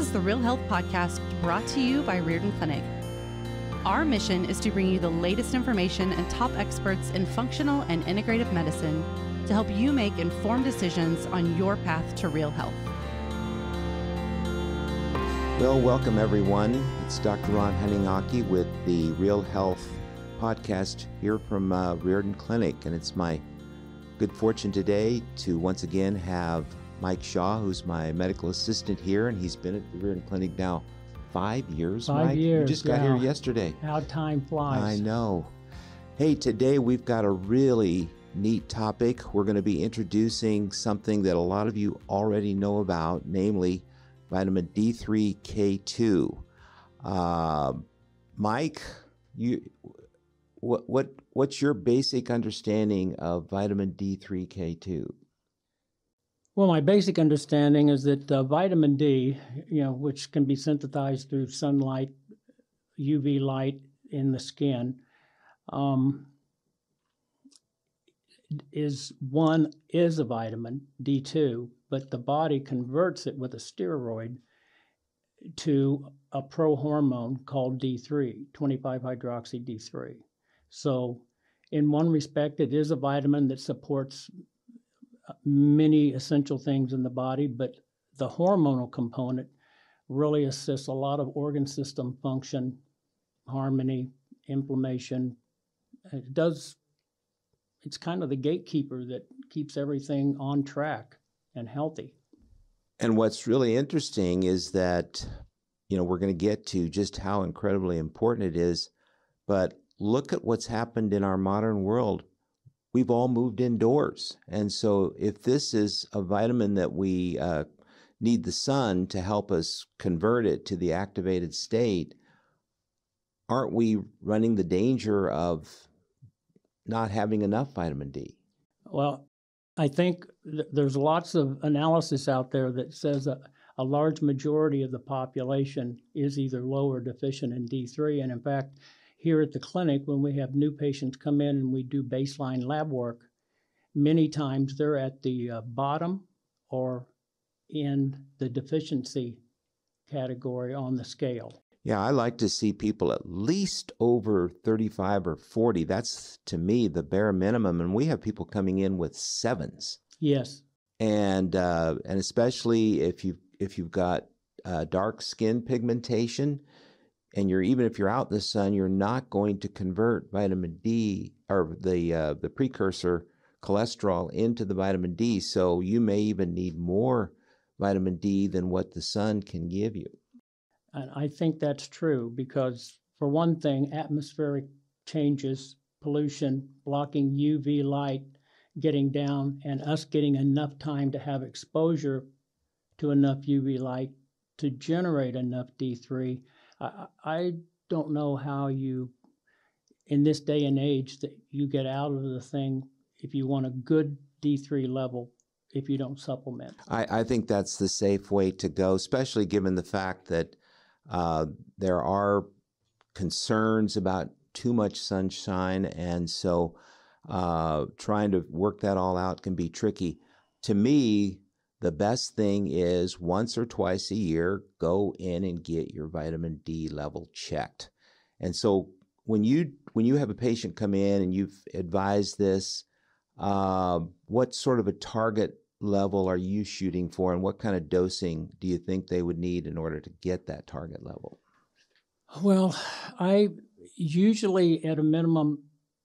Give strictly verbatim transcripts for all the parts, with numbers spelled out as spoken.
is the Real Health Podcast brought to you by Riordan Clinic. Our mission is to bring you the latest information and top experts in functional and integrative medicine to help you make informed decisions on your path to real health. Well, welcome everyone. It's Doctor Ron Hunninghake with the Real Health Podcast here from uh, Riordan Clinic, and it's my good fortune today to once again have Mike Shaw, who's my medical assistant here, and he's been at the Riordan Clinic now five years. Five Mike? years. You just got yeah. here yesterday. How time flies. I know. Hey, today we've got a really neat topic. We're going to be introducing something that a lot of you already know about, namely vitamin D three K two. Uh, Mike, you, what what what's your basic understanding of vitamin D three K two? Well, my basic understanding is that uh, vitamin D, you know, which can be synthesized through sunlight, U V light in the skin, um, is one is a vitamin D two, but the body converts it with a steroid to a prohormone called D three, twenty-five hydroxy D three. So, in one respect, it is a vitamin that supports many essential things in the body, but the hormonal component really assists a lot of organ system function, harmony, inflammation. It does, it's kind of the gatekeeper that keeps everything on track and healthy. And what's really interesting is that, you know, we're going to get to just how incredibly important it is, but look at what's happened in our modern world. We've all moved indoors. And so if this is a vitamin that we uh, need the sun to help us convert it to the activated state, aren't we running the danger of not having enough vitamin D? Well, I think th- there's lots of analysis out there that says a, a large majority of the population is either low or deficient in D three. And in fact, here at the clinic, when we have new patients come in and we do baseline lab work, many times they're at the uh, bottom or in the deficiency category on the scale. Yeah, I like to see people at least over thirty-five or forty. That's, to me, the bare minimum. And we have people coming in with sevens. Yes. And uh, and especially if you if you've got uh, dark skin pigmentation, and you're even if you're out in the sun, you're not going to convert vitamin D or the uh, the precursor cholesterol into the vitamin D. So you may even need more vitamin D than what the sun can give you. And I think that's true because, for one thing, atmospheric changes, pollution, blocking U V light, getting down, and us getting enough time to have exposure to enough U V light to generate enough D three. I, I don't know how you, in this day and age, that you get out of the thing if you want a good D three level if you don't supplement. I, I think that's the safe way to go, especially given the fact that uh, there are concerns about too much sunshine, and so uh, trying to work that all out can be tricky. To me, the best thing is once or twice a year, go in and get your vitamin D level checked. And so when you when you have a patient come in and you've advised this, uh, what sort of a target level are you shooting for, and what kind of dosing do you think they would need in order to get that target level? Well, I usually at a minimum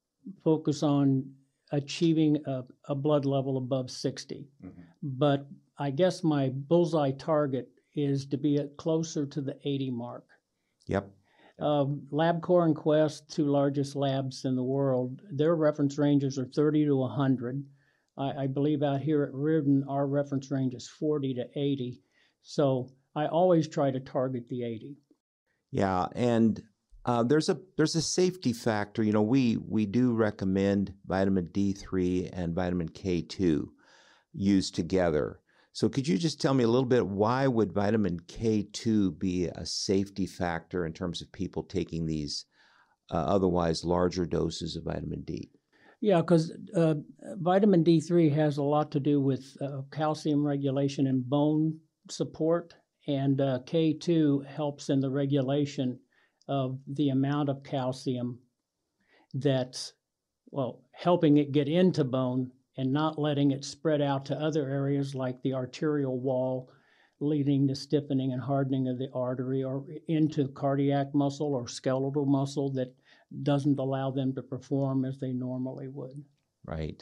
focus on achieving a, a blood level above sixty. Mm-hmm. But I guess my bullseye target is to be at closer to the eighty mark. Yep. Uh, LabCorp and Quest, two largest labs in the world, their reference ranges are thirty to one hundred. I, I believe out here at Riordan, our reference range is forty to eighty. So I always try to target the eighty. Yeah, and Uh, there's a there's a safety factor. You know, we we do recommend vitamin D three and vitamin K two used together. So could you just tell me a little bit, why would vitamin K two be a safety factor in terms of people taking these uh, otherwise larger doses of vitamin D? Yeah, because uh, vitamin D three has a lot to do with uh, calcium regulation and bone support, And uh, K two helps in the regulation of the amount of calcium that's, well, helping it get into bone and not letting it spread out to other areas like the arterial wall, leading to stiffening and hardening of the artery, or into cardiac muscle or skeletal muscle that doesn't allow them to perform as they normally would. Right.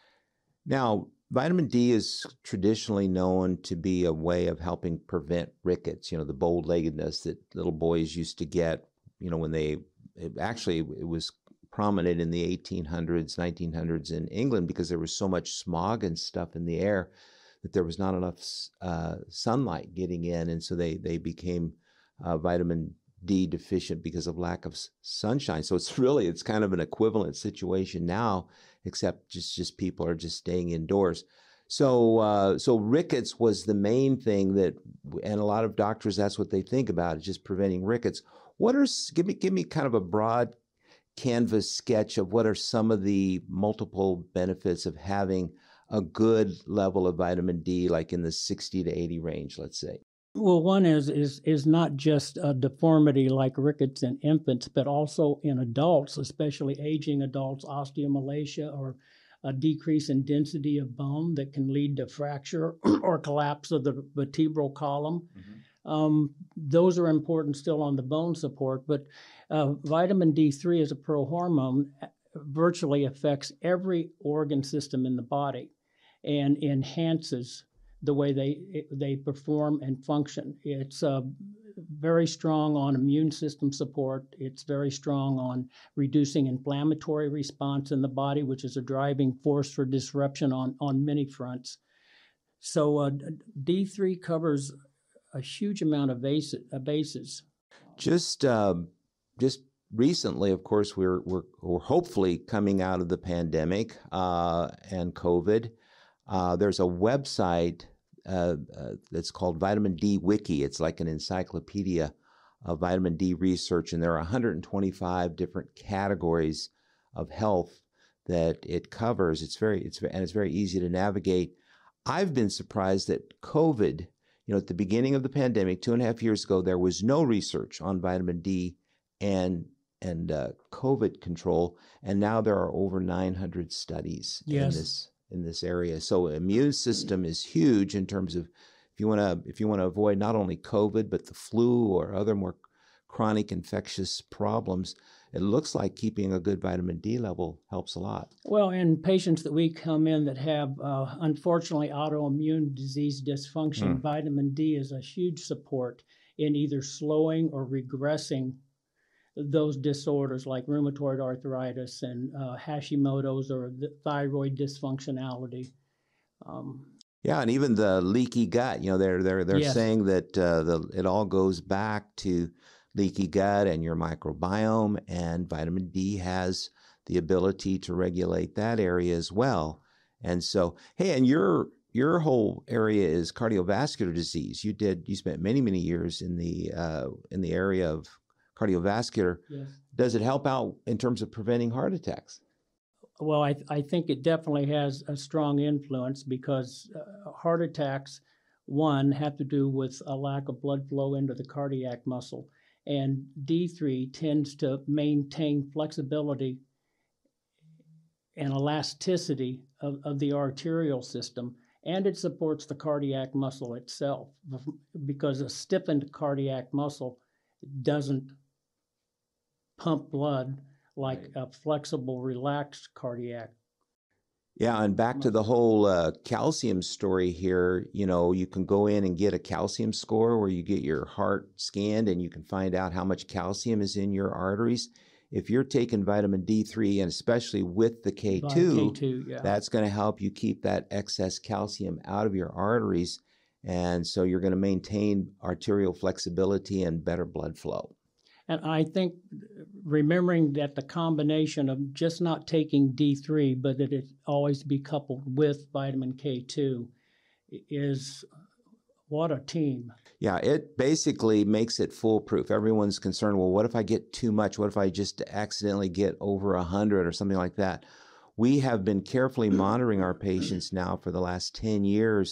Now, vitamin D is traditionally known to be a way of helping prevent rickets, you know, the bow-leggedness that little boys used to get, you know, when they, it actually, it was prominent in the eighteen hundreds, nineteen hundreds in England because there was so much smog and stuff in the air that there was not enough uh, sunlight getting in. And so they, they became uh, vitamin D deficient because of lack of sunshine. So it's really, it's kind of an equivalent situation now, except just, just people are just staying indoors. So, uh, so rickets was the main thing that, and a lot of doctors, that's what they think about, is just preventing rickets. What are, give me, give me kind of a broad canvas sketch of what are some of the multiple benefits of having a good level of vitamin D, like in the sixty to eighty range, let's say. Well, one is is is not just a deformity like rickets in infants, but also in adults, especially aging adults, osteomalacia or a decrease in density of bone that can lead to fracture or collapse of the vertebral column. Mm-hmm. Um, those are important still on the bone support, but uh, vitamin D three as a prohormone virtually affects every organ system in the body and enhances the way they they perform and function. It's uh, very strong on immune system support. It's very strong on reducing inflammatory response in the body, which is a driving force for disruption on, on many fronts. So uh, D three covers a huge amount of bases. Just uh, just recently, of course, we're, we're, we're hopefully coming out of the pandemic uh, and COVID. Uh, there's a website Uh, uh, that's called Vitamin D Wiki. It's like an encyclopedia of vitamin D research, and there are one hundred twenty-five different categories of health that it covers. It's very, it's and it's very easy to navigate. I've been surprised that COVID, you know, at the beginning of the pandemic, two and a half years ago, there was no research on vitamin D and and uh, COVID control, and now there are over nine hundred studies yes. in this. in this area. So immune system is huge in terms of if you want to if you want to avoid not only COVID but the flu or other more chronic infectious problems. It looks like keeping a good vitamin D level helps a lot. Well, in patients that we come in that have uh, unfortunately autoimmune disease dysfunction, mm. vitamin D is a huge support in either slowing or regressing those disorders like rheumatoid arthritis and uh, Hashimoto's or the thyroid dysfunctionality. Um, yeah, and even the leaky gut. You know, they're they're they're yes. saying that uh, the it all goes back to leaky gut and your microbiome, and vitamin D has the ability to regulate that area as well. And so, hey, and your your whole area is cardiovascular disease. You did you spent many many years in the uh, in the area of cardiovascular. Yes. Does it help out in terms of preventing heart attacks? Well, I, th- I think it definitely has a strong influence because uh, heart attacks, one, have to do with a lack of blood flow into the cardiac muscle. And D three tends to maintain flexibility and elasticity of, of the arterial system, and it supports the cardiac muscle itself because a stiffened cardiac muscle doesn't pump blood like right. a flexible, relaxed cardiac. Yeah, and back to the whole uh, calcium story here, you know, you can go in and get a calcium score where you get your heart scanned and you can find out how much calcium is in your arteries. If you're taking vitamin D three, and especially with the K two, K two yeah. that's going to help you keep that excess calcium out of your arteries. And so you're going to maintain arterial flexibility and better blood flow. And I think remembering that the combination of just not taking D three, but that it always be coupled with vitamin K two is what a team. Yeah, it basically makes it foolproof. Everyone's concerned, well, what if I get too much? What if I just accidentally get over one hundred or something like that? We have been carefully monitoring our patients now for the last ten years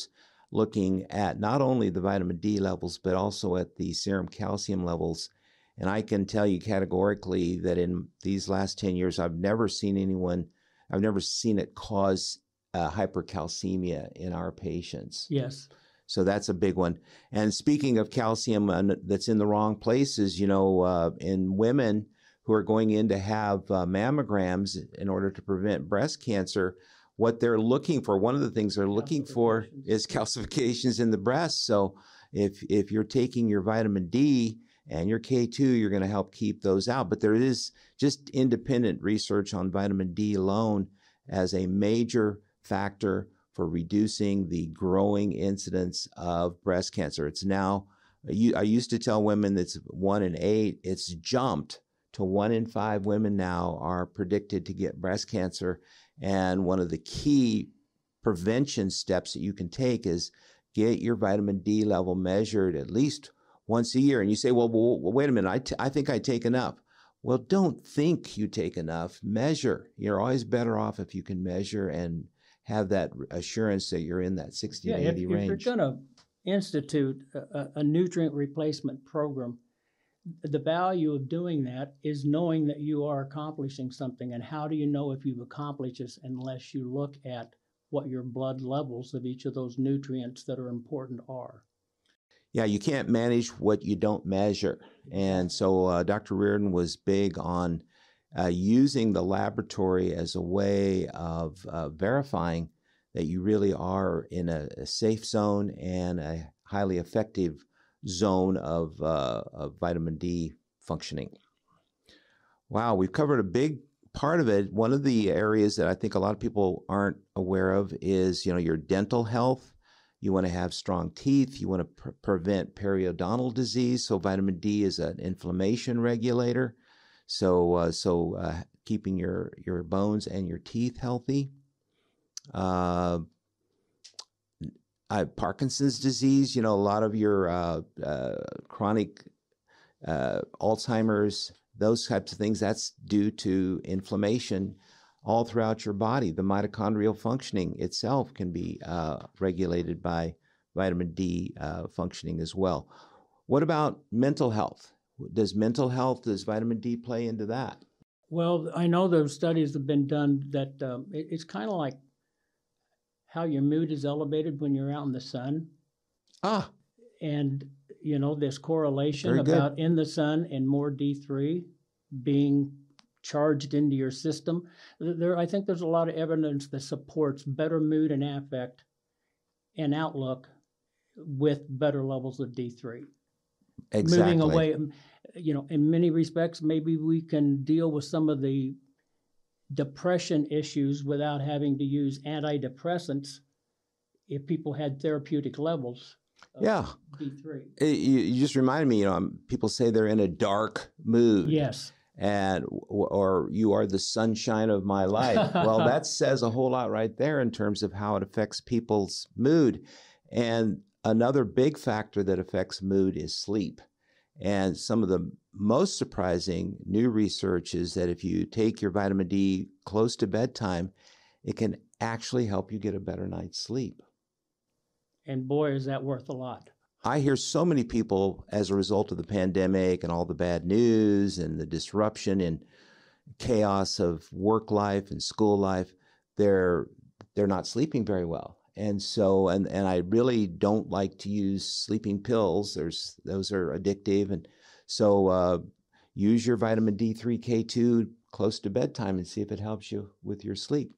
looking at not only the vitamin D levels, but also at the serum calcium levels. And I can tell you categorically that in these last ten years, I've never seen anyone, I've never seen it cause uh, hypercalcemia in our patients. Yes. So that's a big one. And speaking of calcium uh, that's in the wrong places, you know, uh, in women who are going in to have uh, mammograms in order to prevent breast cancer, what they're looking for, one of the things they're looking for is calcifications in the breast. So if if you're taking your vitamin D and your K two, you're going to help keep those out. But there is just independent research on vitamin D alone as a major factor for reducing the growing incidence of breast cancer. It's now, I used to tell women it's one in eight. It's jumped to one in five women now are predicted to get breast cancer. And one of the key prevention steps that you can take is get your vitamin D level measured at least once a year. And you say, well, well wait a minute, I, t- I think I take enough. Well, don't think you take enough. Measure. You're always better off if you can measure and have that assurance that you're in that sixty yeah, to eighty if, range. If you're going to institute a, a nutrient replacement program, the value of doing that is knowing that you are accomplishing something. And how do you know if you've accomplished this unless you look at what your blood levels of each of those nutrients that are important are? Yeah, you can't manage what you don't measure. And so uh, Doctor Riordan was big on uh, using the laboratory as a way of uh, verifying that you really are in a, a safe zone and a highly effective zone of, uh, of vitamin D functioning. Wow, we've covered a big part of it. One of the areas that I think a lot of people aren't aware of is, you know, your dental health. You want to have strong teeth. You want to pre- prevent periodontal disease. So vitamin D is an inflammation regulator. So, uh, so uh, keeping your, your bones and your teeth healthy. Uh, uh, Parkinson's disease, you know, a lot of your uh, uh, chronic uh, Alzheimer's, those types of things, that's due to inflammation all throughout your body. The mitochondrial functioning itself can be uh, regulated by vitamin D uh, functioning as well. What about mental health? Does mental health, does vitamin D play into that? Well, I know those studies have been done that um, it, it's kind of like how your mood is elevated when you're out in the sun. Ah. And, you know, this correlation Very good. about in the sun and more D three being charged into your system. There, I think there's a lot of evidence that supports better mood and affect and outlook with better levels of D three. Exactly. Moving away, you know, in many respects, maybe we can deal with some of the depression issues without having to use antidepressants if people had therapeutic levels of yeah. D three. It, you, you just reminded me, you know, people say they're in a dark mood. Yes. And or you are the sunshine of my life. Well, that says a whole lot right there in terms of how it affects people's mood. And another big factor that affects mood is sleep. And some of the most surprising new research is that if you take your vitamin D close to bedtime, it can actually help you get a better night's sleep. And boy, is that worth a lot. I hear so many people as a result of the pandemic and all the bad news and the disruption and chaos of work life and school life, they're they're not sleeping very well. And so, and, and I really don't like to use sleeping pills. There's those are addictive. And so uh, use your vitamin D three K two close to bedtime and see if it helps you with your sleep.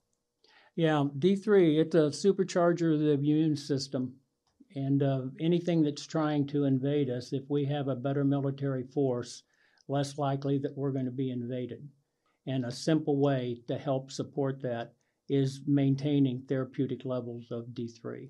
Yeah, D three, it's a supercharger of the immune system. And uh, anything that's trying to invade us, if we have a better military force, less likely that we're going to be invaded. And a simple way to help support that is maintaining therapeutic levels of D three.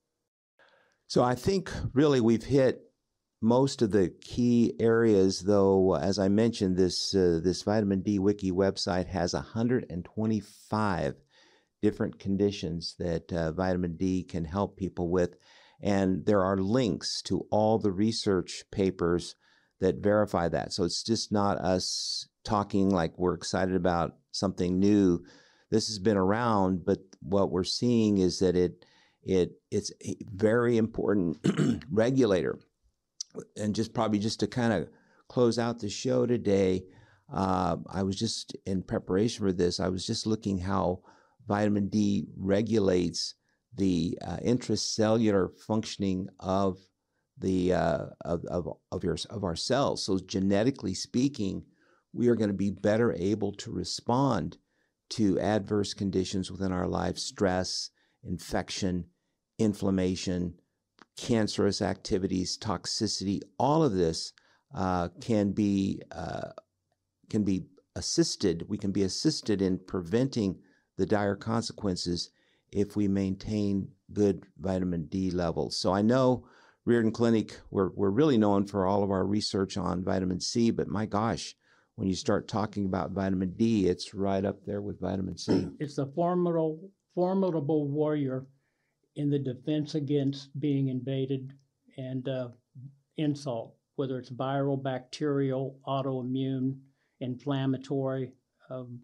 So I think really we've hit most of the key areas, though, as I mentioned, this uh, this Vitamin D Wiki website has one hundred twenty-five different conditions that uh, vitamin D can help people with. And there are links to all the research papers that verify that. So it's just not us talking like we're excited about something new. This has been around, but what we're seeing is that it It it's a very important regulator. And just probably just to kind of close out the show today, uh, I was just in preparation for this. I was just looking how vitamin D regulates the uh, intracellular functioning of the uh, of of of, your, of our cells. So genetically speaking, we are going to be better able to respond to adverse conditions within our life: stress, infection, inflammation, cancerous activities, toxicity. All of this uh, can be uh, can be assisted. We can be assisted in preventing the dire consequences if we maintain good vitamin D levels. So I know Riordan Clinic, we're we're really known for all of our research on vitamin C, but my gosh, when you start talking about vitamin D, it's right up there with vitamin C. It's a formidable formidable warrior in the defense against being invaded and uh, insult, whether it's viral, bacterial, autoimmune, inflammatory, um,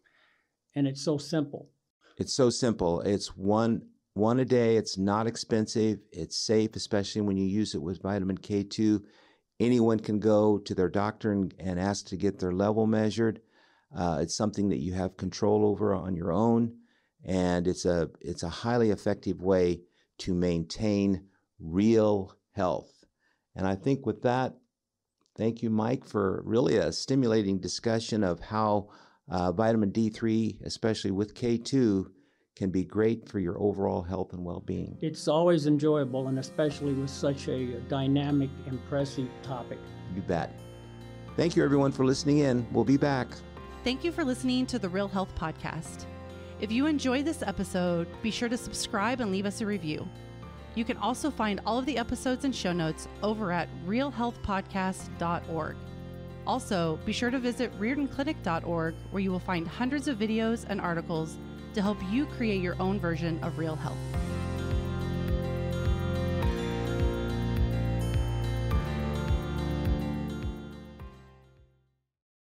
and it's so simple. It's so simple. It's one one a day. It's not expensive. It's safe, especially when you use it with vitamin K two. Anyone can go to their doctor and, and ask to get their level measured. Uh, it's something that you have control over on your own, and it's a it's a highly effective way to maintain real health. And I think with that, thank you, Mike, for really a stimulating discussion of how uh, vitamin D three, especially with K two, can be great for your overall health and well-being. It's always enjoyable, and especially with such a dynamic, impressive topic. You bet. Thank you, everyone, for listening in. We'll be back. Thank you for listening to the Real Health Podcast. If you enjoyed this episode, be sure to subscribe and leave us a review. You can also find all of the episodes and show notes over at real health podcast dot org. Also, be sure to visit riordan clinic dot org, where you will find hundreds of videos and articles to help you create your own version of real health.